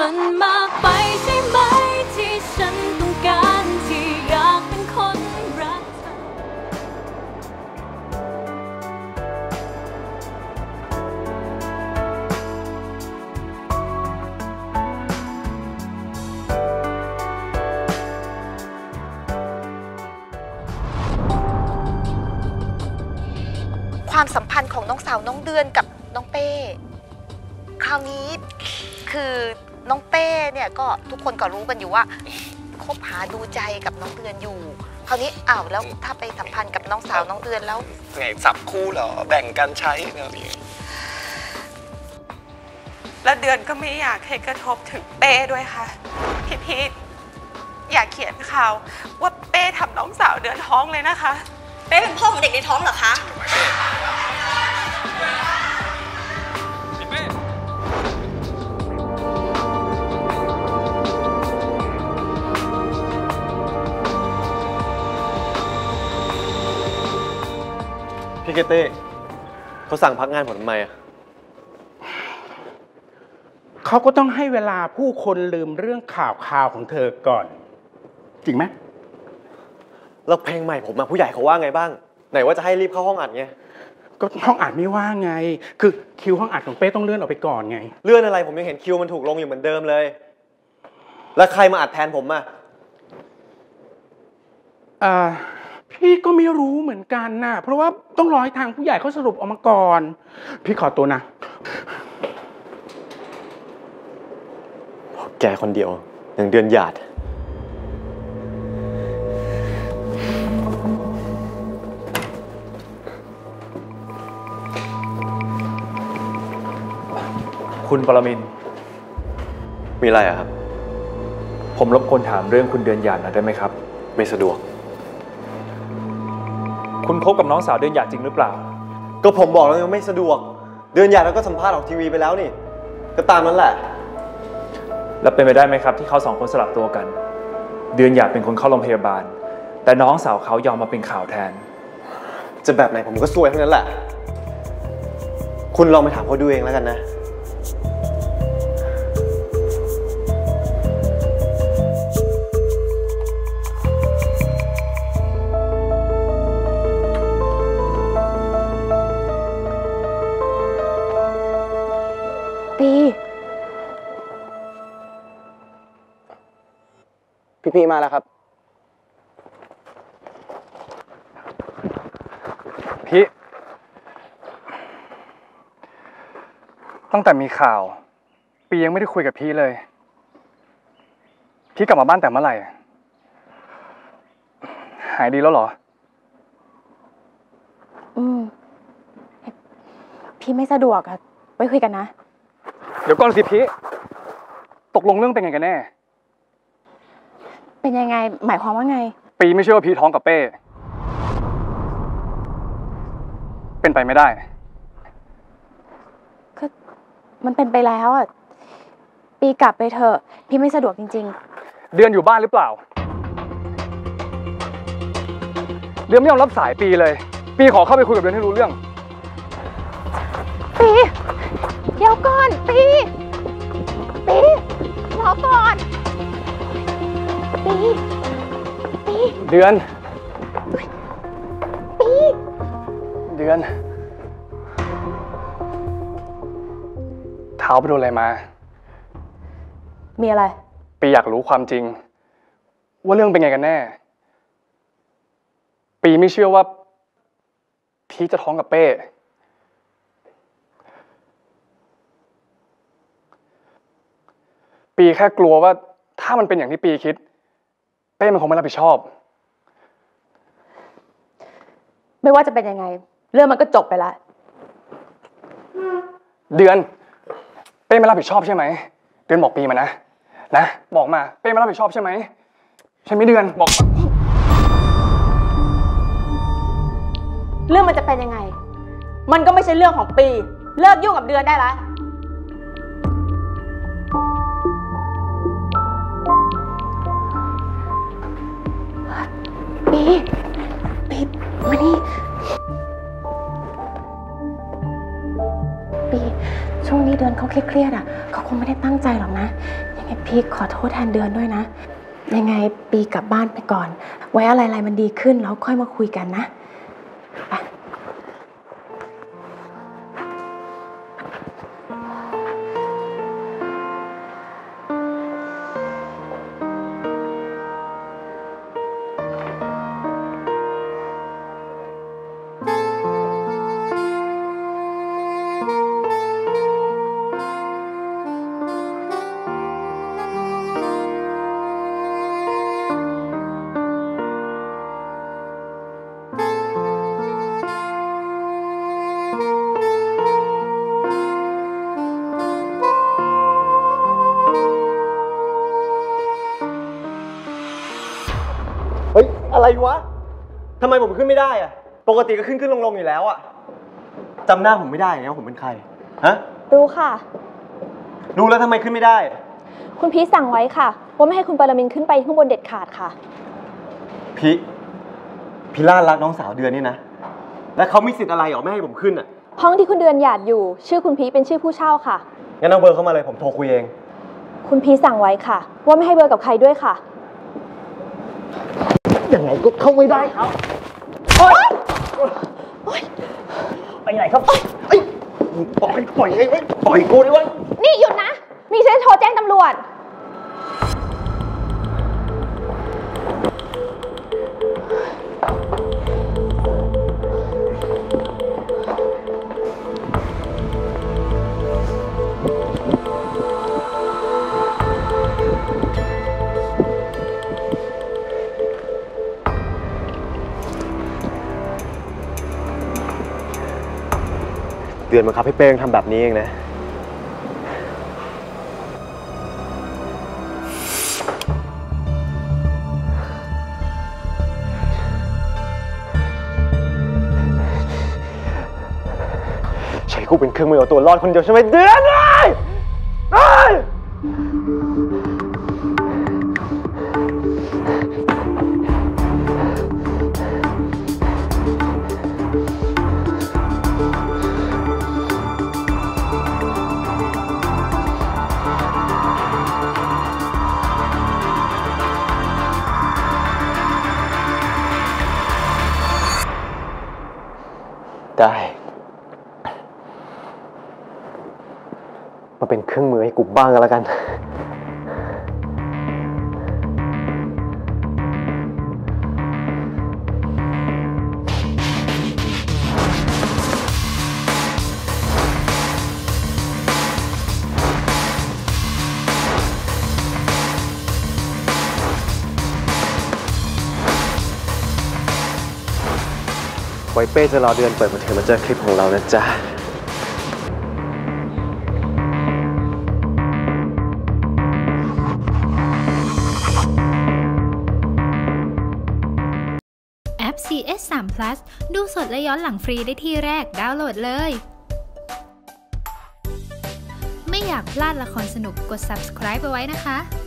มันมากไปใช่ไหมที่ฉันต้องการที่อยากเป็นคนรักเธอความสัมพันธ์ของน้องสาวน้องเดือนกับน้องเป้คราวนี้คือน้องเป้เนี่ยก็ทุกคนก็รู้กันอยู่ว่าคบหาดูใจกับน้องเดือนอยู่คราวนี้แล้วถ้าไปสัมพันธ์กับน้องสาวน้องเดือนแล้วไงสับคู่เหรอแบ่งกันใช้เนี่ยแล้วเดือนก็ไม่อยากให้กระทบถึงเป้ด้วยค่ะพี่อย่าเขียนข่าวว่าเป้ทำน้องสาวเดือนท้องเลยนะคะเป้เป็นพ่อของเด็กในท้องเหรอคะพี่เกเต้เขาสั่งพักงานผมทำไมอ่ะเขาก็ต้องให้เวลาผู้คนลืมเรื่องข่าวของเธอก่อนจริงไหมแล้วเพลงใหม่ผมผู้ใหญ่เขาว่าไงบ้างไหนว่าจะให้รีบเข้าห้องอัดไงก็ห้องอัดไม่ว่าไงคือคิวห้องอัดของเป้ต้องเลื่อนออกไปก่อนไงเลื่อนอะไรผมยังเห็นคิวมันถูกลงอยู่เหมือนเดิมเลยแล้วใครมาอัดแทนผมอ่ะพี่ก็ไม่รู้เหมือนกันนะเพราะว่าต้องรอให้ทางผู้ใหญ่เขาสรุปออกมาก่อนพี่ขอตัวนะแกคนเดียวอย่างเดือนหยาดคุณปรมินทร์มีอะไรอะครับผมรบกวนถามเรื่องคุณเดือนหยาดหน่อยได้ไหมครับไม่สะดวกคุณคบกับน้องสาวเดือนหยาดจริงหรือเปล่าก็ผมบอกแล้วยังไม่สะดวกเดือนหยาดแล้วก็สัมภาษณ์ออกทีวีไปแล้วนี่ก็ตามนั้นแหละแล้วเป็นไปได้ไหมครับที่เขาสองคนสลับตัวกันเดือนหยาดเป็นคนเข้าโรงพยาบาลแต่น้องสาวเขายอมมาเป็นข่าวแทนจะแบบไหนผมก็ซวยทั้งนั้นแหละคุณลองไปถามเขาดูเองแล้วกันนะพี่มาแล้วครับพี่ตั้งแต่มีข่าวปียังไม่ได้คุยกับพี่เลยพี่กลับมาบ้านแต่เมื่อไหร่หายดีแล้วเหรอพี่ไม่สะดวกอะไว้คุยกันนะเดี๋ยวก่อนสิพี่ตกลงเรื่องเป็นไงกันแน่เป็นยังไงหมายความว่าไงปีไม่เชื่อว่าพี่ท้องกับเป้เป็นไปไม่ได้คือมันเป็นไปแล้วอ่ะปีกลับไปเถอะพี่ไม่สะดวกจริงๆเดือนอยู่บ้านหรือเปล่าเดือนไม่ยอมรับสายปีเลยปีขอเข้าไปคุยกับเดือนให้รู้เรื่องปีเดี๋ยวก่อนปีรอก่อนเดือนเดือนเท้าไปโดนอะไรมามีอะไรปีอยากรู้ความจริงว่าเรื่องเป็นไงกันแน่ปีไม่เชื่อว่าพีจะท้องกับเป้ปีแค่กลัวว่าถ้ามันเป็นอย่างที่ปีคิดเป้มันคงไม่รับผิดชอบไม่ว่าจะเป็นยังไงเรื่องมันก็จบไปแล้วเดือนเป้ไม่รับผิดชอบใช่ไหมเดือนบอกปีมานะบอกมาเป้ไม่รับผิดชอบใช่ไหมใช่ไหมเดือนบอกเรื่องมันจะเป็นยังไงมันก็ไม่ใช่เรื่องของปีเลิกยุ่งกับเดือนได้ละปีมานี่ปีช่วงนี้เดือนเขาเครียดๆอ่ะเขาคงไม่ได้ตั้งใจหรอกนะยังพี่ขอโทษแทนเดือนด้วยนะ ยังไงปีกลับบ้านไปก่อน ไว้อะไรๆมันดีขึ้นแล้วค่อยมาคุยกันนะไปเฮ้ย อะไรวะ ทำไมผมขึ้นไม่ได้อะปกติก็ขึ้นลงอยู่แล้วอะจำหน้าผมไม่ได้ไงว่าผมเป็นใคร ฮะรู้ค่ะรู้แล้วทำไมขึ้นไม่ได้คุณพีชสั่งไว้ค่ะว่าไม่ให้คุณปรมินทร์ขึ้นไปข้างบนเด็ดขาดค่ะพี่ล่ารักน้องสาวเดือนนี่นะ แล้วเขามีสิทธิ์อะไรหรอไม่ให้ผมขึ้นอะห้องที่คุณเดือนหยาดอยู่ ชื่อคุณพีชเป็นชื่อผู้เช่าค่ะงั้นเอาเบอร์เข้ามาเลยผมโทรคุยเองคุณพีชสั่งไว้ค่ะ ว่าไม่ให้เบอร์กับใครด้วยค่ะยังไงก็เข้าไม่ได้ครับไปไหนครับปล่อยไอ้ปล่อยกูดิวะนี่หยุดนะ มีฉันจะโทรแจ้งตำรวจเดือนบังคับให้เป้งทำแบบนี้เองนะ ใช้กูเป็นเครื่องมือเอาตัวรอดคนเดียวใช่ไหมเดือนเลยได้มาเป็นเครื่องมือให้กูบ้างก็แล้วกันไว้เป้จะรอเดือนเปิดมือถือมาเจอคลิปของเรานะจ๊ะแอป CS3 Plus ดูสดและย้อนหลังฟรีได้ที่แรกดาวน์โหลดเลย ไม่อยากพลาดละครสนุกกด subscribe ไปไว้นะคะ